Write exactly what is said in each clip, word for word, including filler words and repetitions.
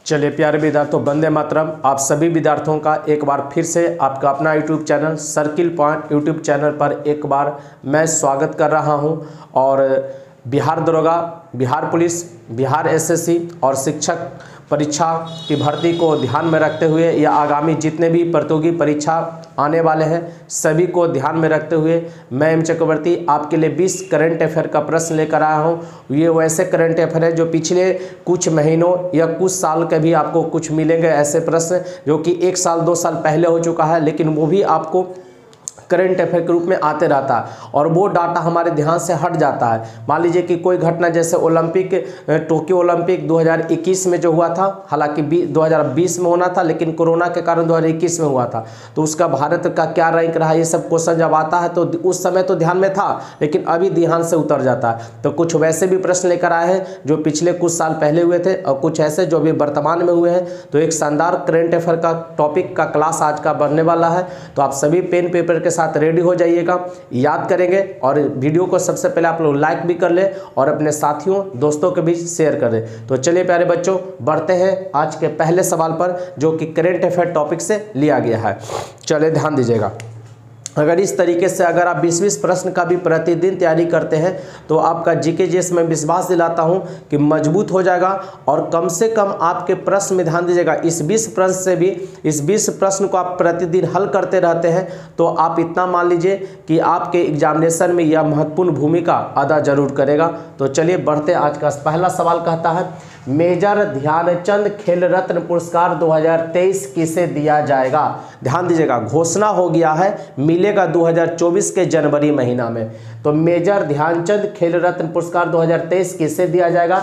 चलिए प्यारे विद्यार्थियों, वंदे मातरम। आप सभी विद्यार्थियों का एक बार फिर से आपका अपना YouTube channel Circle Point YouTube channel पर एक बार मैं स्वागत कर रहा हूं। और बिहार दरोगा, बिहार पुलिस, बिहार एसएससी और शिक्षक परीक्षा की भर्ती को ध्यान में रखते हुए या आगामी जितने भी प्रतियोगी परीक्षा आने वाले हैं सभी को ध्यान में रखते हुए मैं एम चक्रवर्ती आपके लिए बीस करंट अफेयर का प्रश्न लेकर आया हूं। ये वैसे करंट अफेयर है जो पिछले कुछ महीनों या कुछ साल के भी आपको कुछ मिलेंगे, ऐसे प्रश्न जो कि एक साल दो साल पहले हो चुका है, लेकिन वो भी आपको करंट अफेयर के रूप में आते रहता है और वो डाटा हमारे ध्यान से हट जाता है। मान लीजिए कि कोई घटना जैसे ओलंपिक, टोक्यो ओलंपिक दो हज़ार इक्कीस में जो हुआ था, हालांकि दो हज़ार बीस में होना था लेकिन कोरोना के कारण दो हज़ार इक्कीस में हुआ था, तो उसका भारत का क्या रैंक रहा, ये सब क्वेश्चन जब आता है तो उस समय तो ध्यान में था लेकिन अभी ध्यान से उतर जाता है। तो कुछ वैसे भी प्रश्न लेकर आए हैं जो पिछले कुछ साल पहले हुए थे और कुछ ऐसे जो अभी वर्तमान में हुए हैं। तो एक शानदार करंट अफेयर का टॉपिक का क्लास आज का बनने वाला है, तो आप सभी पेन पेपर के साथ रेडी हो जाइएगा, याद करेंगे और वीडियो को सबसे पहले आप लोग लाइक भी कर ले और अपने साथियों दोस्तों के बीच शेयर कर दें। तो चलिए प्यारे बच्चों, बढ़ते हैं आज के पहले सवाल पर जो कि करंट अफेयर टॉपिक से लिया गया है। चलिए ध्यान दीजिएगा। अगर इस तरीके से अगर आप बीस बीस प्रश्न का भी प्रतिदिन तैयारी करते हैं तो आपका जीके जीएस में विश्वास दिलाता हूं कि मजबूत हो जाएगा और कम से कम आपके प्रश्न में ध्यान दीजिएगा। इस बीस प्रश्न से भी इस बीस प्रश्न को आप प्रतिदिन हल करते रहते हैं तो आप इतना मान लीजिए कि आपके एग्जामिनेशन में यह महत्वपूर्ण भूमिका अदा जरूर करेगा। तो चलिए बढ़ते, आज का पहला सवाल कहता है मेजर ध्यानचंद खेल रत्न पुरस्कार दो हज़ार तेईस किसे दिया जाएगा। ध्यान दीजिएगा, घोषणा हो गया है, मिलेगा दो हज़ार चौबीस के जनवरी महीना में। तो मेजर ध्यानचंद खेल रत्न पुरस्कार दो हज़ार तेईस किसे दिया जाएगा?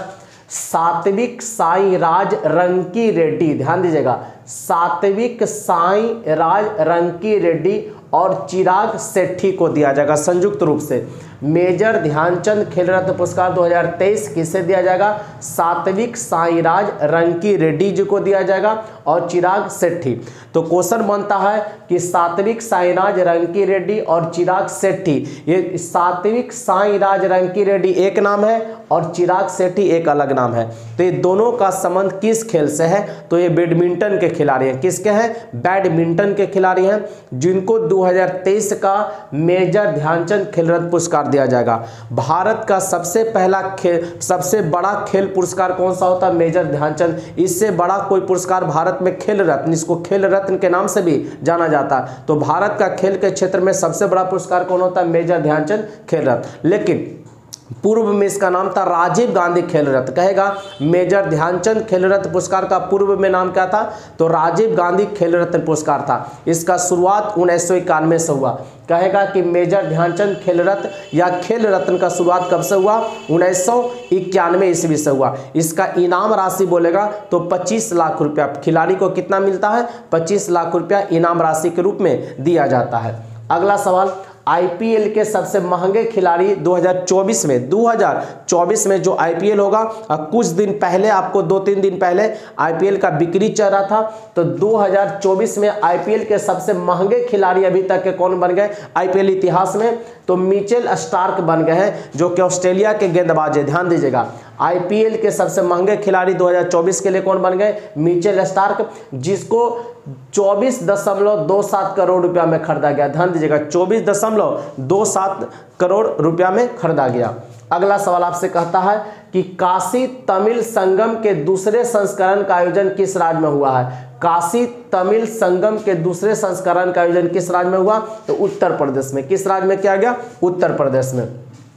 सात्विक साईराज रंकी रेड्डी, ध्यान दीजिएगा, सात्विक साईराज रंकी रेड्डी और चिराग सेठी को दिया जाएगा संयुक्त रूप से। मेजर ध्यानचंद खेल रत्न पुरस्कार दो हज़ार तेईस किसे दिया जाएगा? सात्विक साईराज रंकी रेड्डी जी को दिया जाएगा और चिराग सेठी। तो क्वेश्चन बनता है कि सात्विक साईराज रंकी रेड्डी और चिराग सेठी, ये सात्विक साईराज रंकी रेड्डी एक नाम है और चिराग सेठी एक अलग नाम है। तो ये दोनों का संबंध किस खेल से है? तो ये बैडमिंटन के खिलाड़ी हैं। किसके हैं? बैडमिंटन के खिलाड़ी हैं जिनको दो हज़ार तेईस का मेजर ध्यानचंद खेल रत्न पुरस्कार दिया जाएगा। भारत का सबसे पहला खेल सबसे बड़ा खेल पुरस्कार कौन सा होता है? मेजर ध्यानचंद। इससे बड़ा कोई पुरस्कार भारत में खेल रत्न, इसको खेल रत्न के नाम से भी जाना जाता है। तो भारत का खेल के क्षेत्र में सबसे बड़ा पुरस्कार कौन होता है? मेजर ध्यानचंद खेल रत्न। लेकिन पूर्व में इसका नाम था राजीव गांधी खेल रत्न। कहेगा मेजर ध्यानचंद खेल रत्न पुरस्कार का पूर्व में नाम क्या था? तो राजीव गांधी खेल रत्न पुरस्कार था। इसका शुरुआत उन्नीस सौ इक्यानवे से हुआ। कहेगा कि मेजर ध्यानचंद खेल रत्न या खेल रत्न का शुरुआत कब से हुआ? उन्नीस सौ इक्यानवे ईस्वी से हुआ। इसका इनाम राशि बोलेगा तो पच्चीस लाख रुपया। खिलाड़ी को कितना मिलता है? पच्चीस लाख रुपया इनाम राशि के रूप में दिया जाता है। अगला सवाल, आईपीएल के सबसे महंगे खिलाड़ी दो हज़ार चौबीस में दो हज़ार चौबीस में जो आईपीएल होगा, कुछ दिन पहले आपको दो तीन दिन पहले आईपीएल का बिक्री चल रहा था। तो दो हज़ार चौबीस में आईपीएल के सबसे महंगे खिलाड़ी अभी तक के कौन बन गए आईपीएल इतिहास में? तो मिचेल स्टार्क बन गए हैं जो कि ऑस्ट्रेलिया के गेंदबाज है। ध्यान दीजिएगा, आईपीएल के सबसे महंगे खिलाड़ी दो हज़ार चौबीस के लिए कौन बन गए? मिचेल स्टार्क, जिसको चौबीस दशमलव दो सात करोड़ रुपया में खरीदा गया। ध्यान दीजिएगा, चौबीस दशमलव दो सात करोड़ रुपया में खरीदा गया। अगला सवाल आपसे कहता है कि काशी तमिल संगम के दूसरे संस्करण का आयोजन किस राज्य में हुआ है? काशी तमिल संगम के दूसरे संस्करण का आयोजन किस राज्य में हुआ? तो उत्तर प्रदेश में। किस राज्य में किया गया? उत्तर प्रदेश में।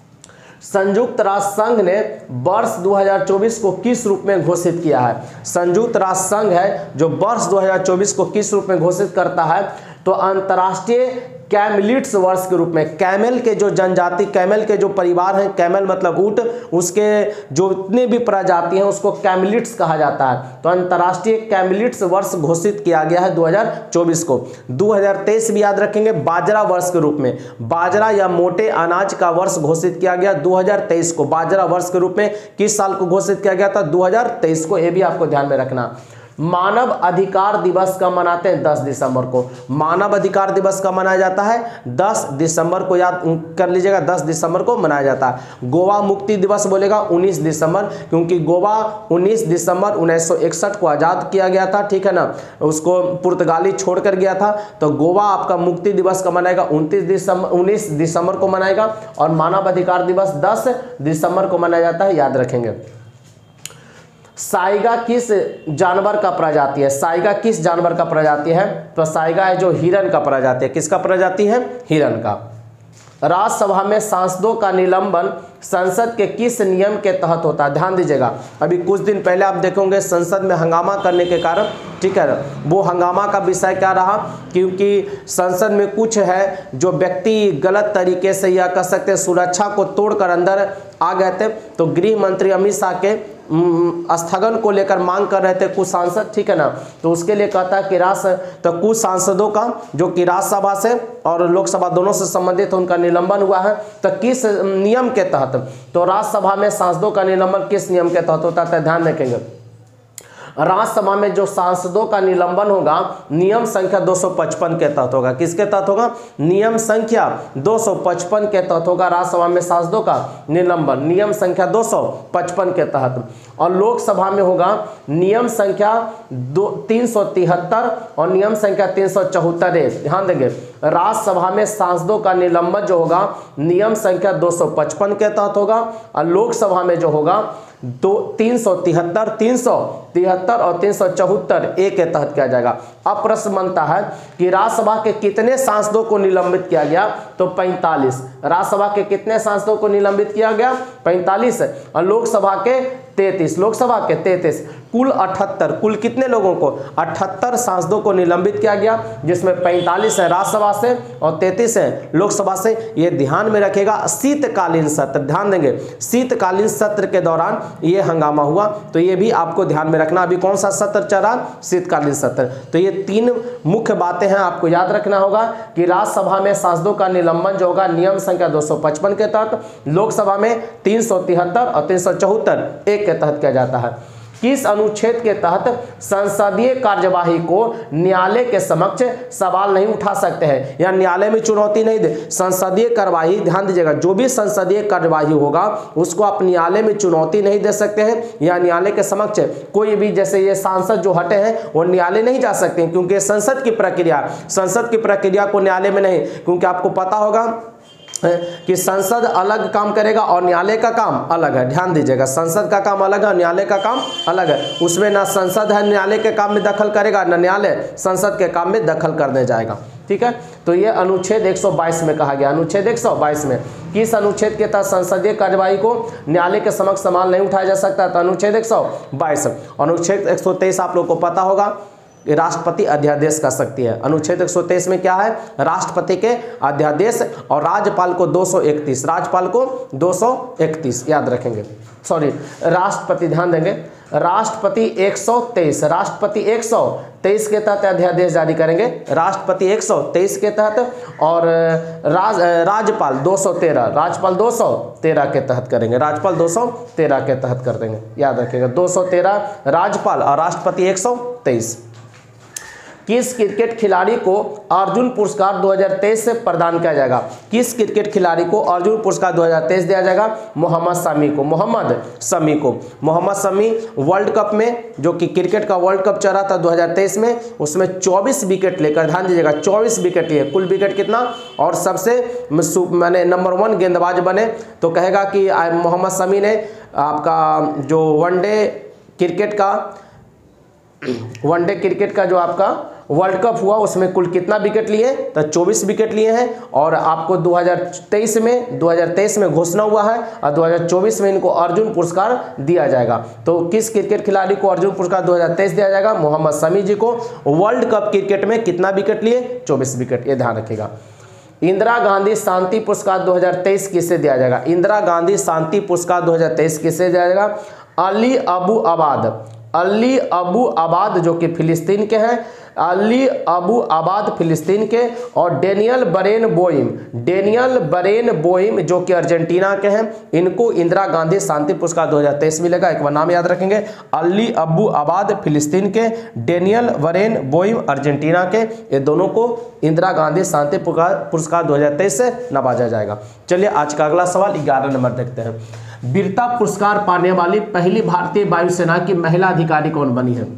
संयुक्त राष्ट्र संघ ने वर्ष दो हज़ार चौबीस को किस रूप में घोषित किया है? संयुक्त राष्ट्र संघ है जो वर्ष दो हज़ार चौबीस को किस रूप में घोषित करता है? तो अंतर्राष्ट्रीय कैमलिट्स वर्ष के रूप में। कैमल के जो जनजाति, कैमल के जो परिवार हैं, कैमल मतलब ऊंट, उसके जो इतने भी प्रजाति हैं उसको कैमलिट्स कहा जाता है। तो अंतर्राष्ट्रीय कैमलिट्स वर्ष घोषित किया गया है दो हज़ार चौबीस को। दो हज़ार तेईस भी याद रखेंगे, बाजरा वर्ष के रूप में। बाजरा या मोटे अनाज का वर्ष घोषित किया गया दो हज़ार तेईस को। बाजरा वर्ष के रूप में किस साल को घोषित किया गया था? दो हज़ार तेईस को। यह भी आपको ध्यान में रखना। मानव अधिकार दिवस कब मनाते हैं? दस दिसंबर को। मानव अधिकार दिवस कब मनाया जाता है? दस दिसंबर को, याद कर लीजिएगा, दस दिसंबर को मनाया जाता है। गोवा मुक्ति दिवस बोलेगा उन्नीस दिसंबर, क्योंकि गोवा उन्नीस दिसंबर उन्नीस सौ इकसठ को आज़ाद किया गया था, ठीक है ना, उसको पुर्तगाली छोड़ कर गया था। तो गोवा आपका मुक्ति दिवस कब मनाएगा? उनतीस दिसंबर उन्नीस दिसंबर को मनाएगा। और मानव अधिकार दिवस दस दिसंबर को मनाया जाता है, याद रखेंगे। साइगा किस जानवर का प्रजाति है? साइगा किस जानवर का प्रजाति है? तो साइगा है जो हिरन का प्रजाति है। किसका प्रजाति है? हिरन का। राज्यसभा में सांसदों का निलंबन संसद के किस नियम के तहत होता है? ध्यान दीजिएगा, अभी कुछ दिन पहले आप देखोगे संसद में हंगामा करने के कारण, ठीक है, वो हंगामा का विषय क्या रहा? क्योंकि संसद में कुछ है जो व्यक्ति गलत तरीके से, या कह सकते हैं सुरक्षा को तोड़कर अंदर आ गए थे। तो गृह मंत्री अमित शाह के स्थगन को लेकर मांग कर रहे थे कुछ सांसद, ठीक है ना। तो उसके लिए कहता है कि राज्य तो कुछ सांसदों का जो कि राज्यसभा से और लोकसभा दोनों से संबंधित उनका निलंबन हुआ है। तो किस नियम के तहत? तो राज्यसभा में सांसदों का निलंबन किस नियम के तहत होता है? ध्यान रखेंगे, राज्यसभा में जो सांसदों का निलंबन होगा नियम संख्या दो सौ पचपन के तहत होगा। किसके तहत होगा? नियम संख्या दो सौ पचपन के तहत होगा राज्यसभा में सांसदों का निलंबन, नियम संख्या दो सौ पचपन के तहत। और लोकसभा में होगा नियम संख्या दो तीन सौ तिहत्तर और नियम संख्या तीन सौ चौहत्तर। ध्यान देंगे, राज्यसभा में सांसदों का निलंबन जो होगा नियम संख्या दो सौ पचपन के तहत होगा, और लोकसभा में जो होगा दो तीन सौ तिहत्तर तीन सौ तिहत्तर और तीन सौ चौहत्तर ए के तहत किया जाएगा। अब प्रश्न बनता है कि राज्यसभा के कितने सांसदों को निलंबित किया गया? तो पैंतालीस। राज्यसभा के कितने सांसदों को निलंबित किया गया? पैंतालीस। और लोकसभा के तैंतीस। लोकसभा के तैंतीस। कुल अठहत्तर। कुल कितने लोगों को? अठहत्तर सांसदों को निलंबित किया गया, जिसमें पैंतालीस है राज्यसभा से और तैंतीस है लोकसभा से। ये ध्यान में रखेगा। शीतकालीन सत्र, ध्यान देंगे, शीतकालीन सत्र के दौरान ये हंगामा हुआ, तो ये भी आपको ध्यान में रखना। अभी कौन सा सत्र चल रहा? शीतकालीन सत्र। तो ये तीन मुख्य बातें हैं, आपको याद रखना होगा कि राज्यसभा में सांसदों का निलंबन जो होगा नियम संख्या दो सौ पचपन के तहत, लोकसभा में तीन सौ तिहत्तर और तीन सौ चौहत्तर एक के तहत किया जाता है। किस अनुच्छेद के तहत संसदीय कार्यवाही को न्यायालय के समक्ष सवाल नहीं उठा सकते हैं, या न्यायालय में चुनौती नहीं दे? संसदीय कार्यवाही, ध्यान दीजिएगा, जो भी संसदीय कार्यवाही होगा उसको आप न्यायालय में चुनौती नहीं दे सकते हैं, या न्यायालय के समक्ष कोई भी, जैसे ये सांसद जो हटे हैं वो न्यायालय नहीं जा सकते हैं, क्योंकि संसद की प्रक्रिया संसद की प्रक्रिया को न्यायालय में नहीं, क्योंकि आपको पता होगा कि संसद अलग काम करेगा और न्यायालय का काम अलग है। ध्यान दीजिएगा, संसद का काम अलग है, न्यायालय का काम अलग है। उसमें ना संसद है न्यायालय के काम में दखल करेगा, ना न्यायालय संसद के काम में दखल करने जाएगा, ठीक है। तो ये अनुच्छेद एक सौ बाईस में कहा गया। अनुच्छेद एक सौ बाईस में किस अनुच्छेद के तहत संसदीय कार्यवाही को न्यायालय के समक्ष सवाल नहीं उठाया जा सकता? तो अनुच्छेद एक सौ बाईस। अनुच्छेद एक सौ तेईस आप लोग को पता होगा, राष्ट्रपति अध्यादेश कर सकती है। अनुच्छेद एक सौ तेईस में क्या है? राष्ट्रपति के अध्यादेश, और राज्यपाल को दो सौ इकतीस, राज्यपाल को दो सौ इकतीस याद रखेंगे, सॉरी राष्ट्रपति, ध्यान देंगे, राष्ट्रपति एक सौ तेईस, राष्ट्रपति एक सौ तेईस के तहत अध्यादेश जारी करेंगे, राष्ट्रपति एक सौ तेईस के तहत, और राज राज्यपाल दो सौ तेरह, राज्यपाल दो सौ तेरह के तहत करेंगे, राज्यपाल दो सौ तेरह के तहत कर देंगे, याद रखिएगा, दो सौ तेरह राज्यपाल और राष्ट्रपति एक सौ तेईस। किस क्रिकेट खिलाड़ी को अर्जुन पुरस्कार दो हज़ार तेईस से प्रदान किया जाएगा? किस क्रिकेट खिलाड़ी को अर्जुन पुरस्कार दो हज़ार तेईस दिया जाएगा? मोहम्मद शमी को, मोहम्मद शमी को। मोहम्मद शमी वर्ल्ड कप में, जो कि क्रिकेट का वर्ल्ड कप चल रहा था दो हज़ार तेईस में, उसमें चौबीस विकेट लेकर, ध्यान दीजिएगा, चौबीस विकेट लिए, कुल विकेट कितना, और सबसे मैंने नंबर वन गेंदबाज बने। तो कहेगा कि मोहम्मद शमी ने आपका जो वनडे क्रिकेट का वनडे क्रिकेट का जो आपका वर्ल्ड कप हुआ उसमें कुल कितना विकेट लिए? तो चौबीस विकेट लिए हैं। और आपको दो हज़ार तेईस में दो हज़ार तेईस में घोषणा हुआ है और दो हज़ार चौबीस में इनको अर्जुन पुरस्कार दिया जाएगा। तो किस क्रिकेट खिलाड़ी को अर्जुन पुरस्कार दो हज़ार तेईस दिया जाएगा? मोहम्मद शमी जी को। वर्ल्ड कप क्रिकेट में कितना विकेट लिए? चौबीस विकेट, ये ध्यान रखिएगा। इंदिरा गांधी शांति पुरस्कार दो हज़ार तेईस किसे दिया जाएगा? इंदिरा गांधी शांति पुरस्कार दो हज़ार तेईस किसे दिया जाएगा? अली अबू अबाद, अली अबू अबाद जो कि फिलिस्तीन के हैं, अली अबू आबाद फिलिस्तीन के, और Daniel Barenboim, Daniel Barenboim जो कि अर्जेंटीना के हैं, इनको इंदिरा गांधी शांति पुरस्कार दो हज़ार तेईस मिलेगा। एक बार नाम याद रखेंगे, अली अबू आबाद फिलिस्तीन के, डेनियल बरेन बोइम अर्जेंटीना के, ये दोनों को इंदिरा गांधी शांति पुरस्कार दो हज़ार तेईस से नवाजा जाएगा। चलिए आज का अगला सवाल ग्यारह नंबर देखते हैं। वीरता पुरस्कार पाने वाली पहली भारतीय वायुसेना की महिला अधिकारी कौन बनी है?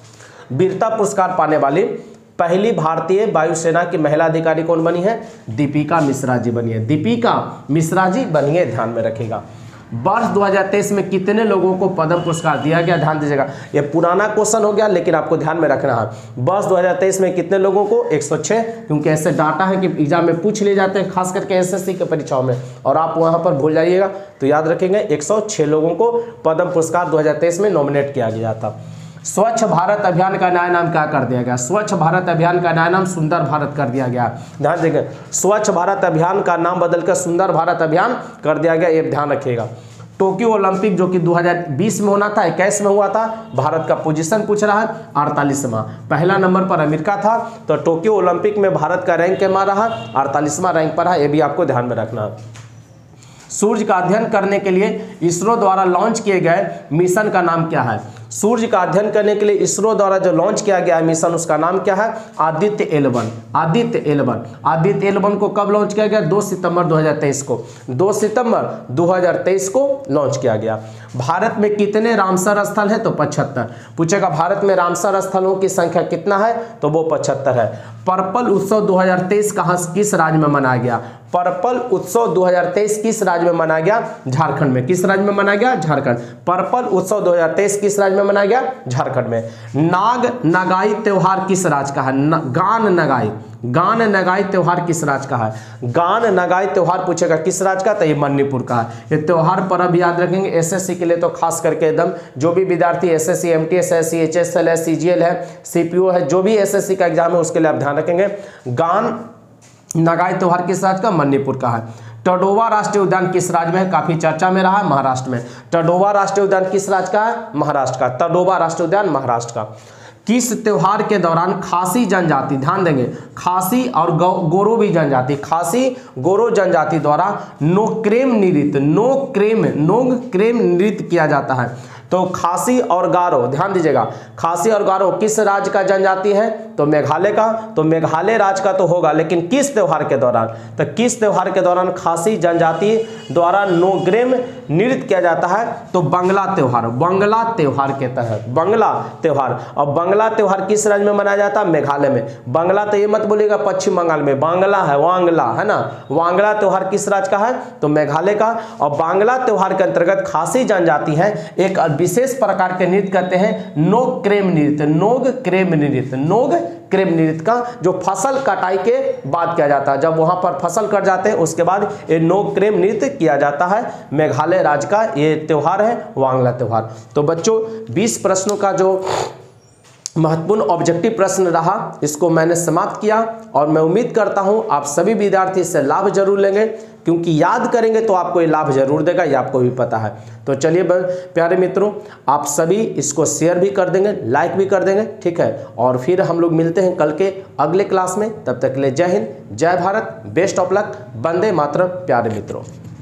वीरता पुरस्कार पाने वाली पहली भारतीय वायुसेना की महिला अधिकारी कौन बनी है? दीपिका मिश्रा जी बनी है, दीपिका मिश्रा जी बनी है, ध्यान में रखिएगा। वर्ष दो हज़ार तेईस में कितने लोगों को पद्म पुरस्कार दिया गया? ध्यान दीजिएगा, ये पुराना क्वेश्चन हो गया लेकिन आपको ध्यान में रखना है। वर्ष दो हज़ार तेईस में कितने लोगों को? एक सौ छह, क्योंकि ऐसे डाटा है कि एग्जाम में पूछ ले जाते हैं, खास करके एसएससी के परीक्षाओं में, और आप वहां पर भूल जाइएगा, तो याद रखेंगे एक सौ छह लोगों को पद्म पुरस्कार दो हज़ार तेईस में नॉमिनेट किया गया था। स्वच्छ भारत अभियान का नया नाम क्या कर दिया गया? स्वच्छ भारत अभियान का नया नाम सुंदर भारत कर दिया गया। ध्यान देंगे, स्वच्छ भारत अभियान का नाम बदलकर सुंदर भारत अभियान कर दिया गया, ये ध्यान रखिएगा। टोक्यो ओलंपिक जो कि दो हज़ार बीस में होना था, इक्कीस में हुआ था, भारत का पोजीशन पूछ रहा है अड़तालीसवां, पहला नंबर पर अमेरिका था, तो टोक्यो ओलंपिक में भारत का रैंक क्या रहा? अड़तालीसवां रैंक पर है, ये भी आपको ध्यान में रखना है। सूर्य का अध्ययन करने के लिए इसरो द्वारा लॉन्च किए गए मिशन का नाम क्या है? सूर्य का अध्ययन करने के लिए इसरो द्वारा जो लॉन्च किया गया मिशन, उसका नाम क्या है? Aditya L one, Aditya L one. Aditya L one को कब लॉन्च किया गया? दो सितंबर दो हज़ार तेईस को, दो सितंबर दो हज़ार तेईस को लॉन्च किया गया। भारत में कितने रामसर स्थल है? तो पचहत्तर। पूछेगा भारत में रामसर स्थलों की संख्या कितना है? तो वो पचहत्तर है। पर्पल उत्सव दो हज़ार तेईस कहाँ किस राज्य में मनाया गया? पर्पल उत्सव दो हज़ार तेईस किस राज्य में मनाया गया? झारखंड में। किस राज्य में मनाया गया? झारखंड। पर्पल उत्सव दो हज़ार तेईस किस राज्य में मनाया गया? झारखंड में। नाग नगाई त्योहार किस राज्य का है? न, गान नगाई, गान नगाई त्योहार किस राज्य का है? गान नगाई त्योहार पूछेगा किस राज्य का? तो ये मणिपुर का है। ये त्योहार पर अब याद रखेंगे एसएससी के लिए, तो खास करके एकदम जो भी विद्यार्थी एसएससी, एमटीएस है, सीएचएसएल है, सीजीएल है, सीपीओ है, जो भी एसएससी का एग्जाम है उसके लिए आप ध्यान रखेंगे। गान नगाई त्योहार किस राज्य का? मणिपुर का है। टडोवा राष्ट्रीय उद्यान किस राज्य में है? काफी चर्चा में रहा है, महाराष्ट्र में। टडोवा राष्ट्रीय उद्यान किस राज्य का है? महाराष्ट्र का। टडोवा राष्ट्रीय उद्यान महाराष्ट्र का। किस त्योहार के दौरान खासी जनजाति, ध्यान देंगे, खासी और गो, गोरो भी जनजाति, खासी गोरो जनजाति द्वारा नोक्रेम नृत्य, नोक्रेम नोक्रेम नृत्य किया जाता है? तो खासी और गारो, ध्यान दीजिएगा, खासी और गारो किस राज्य का जनजाति है? तो मेघालय का। तो मेघालय राज्य का तो होगा, लेकिन किस त्योहार के दौरान? तो किस त्योहार के दौरान खासी जनजाति द्वारा नोग्रेम नृत्य किया जाता है? तो बंगला त्योहार, बंगला त्योहार के तहत, बंगला त्योहार। और बंगला त्योहार किस राज्य में मनाया जाता है? मेघालय में। बंगला तो ये मत बोलिएगा पश्चिम बंगाल में, बांग्ला है, वांगला है ना। वांगला त्योहार किस राज्य का है? तो मेघालय का। और बांग्ला त्योहार के अंतर्गत खासी जनजाति है एक विशेष प्रकार के नृत्य करते हैं, नोग क्रेम नृत्य, नोग क्रेम नृत्य, नोग क्रेम नृत्य का, जो फसल कटाई के बाद किया जाता है। जब वहां पर फसल कट जाते हैं उसके बाद ये नोग क्रेम नृत्य किया जाता है। मेघालय राज्य का ये त्योहार है वांगला त्योहार। तो बच्चों बीस प्रश्नों का जो महत्वपूर्ण ऑब्जेक्टिव प्रश्न रहा, इसको मैंने समाप्त किया और मैं उम्मीद करता हूं आप सभी विद्यार्थी इससे लाभ जरूर लेंगे, क्योंकि याद करेंगे तो आपको ये लाभ जरूर देगा, ये आपको भी पता है। तो चलिए प्यारे मित्रों, आप सभी इसको शेयर भी कर देंगे, लाइक भी कर देंगे, ठीक है। और फिर हम लोग मिलते हैं कल के अगले क्लास में। तब तक के लिए जय हिंद, जय भारत, बेस्ट ऑफ लक, वंदे मातरम प्यारे मित्रों।